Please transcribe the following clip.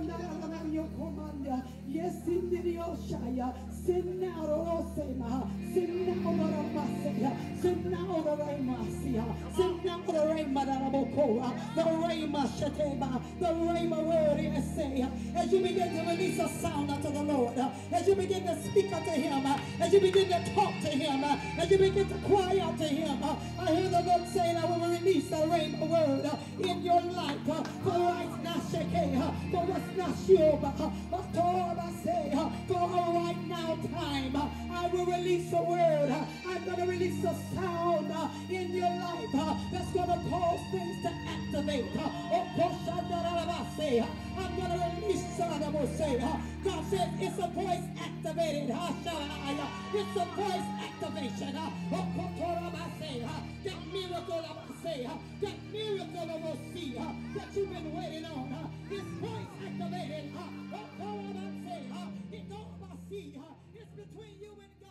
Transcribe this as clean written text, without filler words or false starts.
Yes, in the Oshaya, send now Rosema, send now Ramasia, send now the Ramasia, send now the Rayma, the Rayma Shateba, the Rayma word in Isaiah. As you begin to release a sound unto the Lord, as you begin to speak unto Him, as you begin to talk to Him, as you begin to cry out to Him, I hear the Lord saying, I will release the Rayma word in your life for right now, for what's not sure, for a right now time. I will release a word. I'm going to release a sound in your life that's going to cause things to activate. I'm going to release God says it's a voice activated. It's a voice activation. That miracle that miracle I will see that you've been waiting on. It's voice activated. It's between you and God.